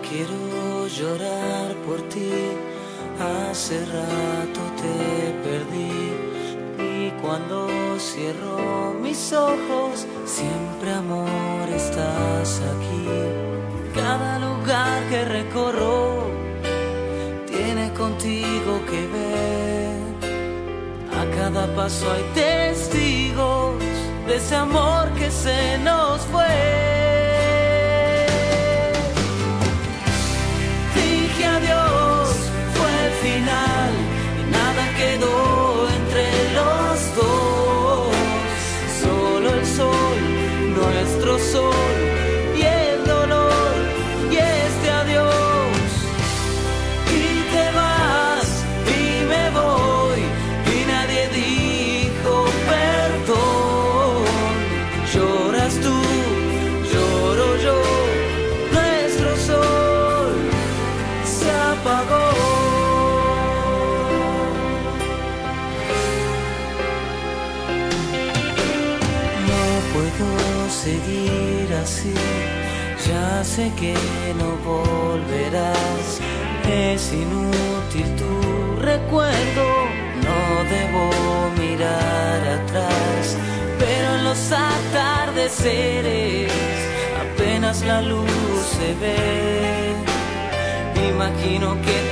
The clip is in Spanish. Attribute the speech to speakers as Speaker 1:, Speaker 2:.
Speaker 1: Quiero llorar por ti, hace rato te perdí. Y cuando cierro mis ojos, siempre amor estás aquí. Cada lugar que recorro tiene contigo que ver. A cada paso hay testigos de ese amor que se nos fue. Adiós, fue el final y nada quedó entre los dos. Solo el sol, nuestro sol y el dolor y este adiós. Y te vas y me voy y nadie dijo perdón. Lloras tú, lloro yo. Seguir así, ya sé que no volverás. Es inútil tu recuerdo, no debo mirar atrás. Pero en los atardeceres apenas la luz se ve. Imagino que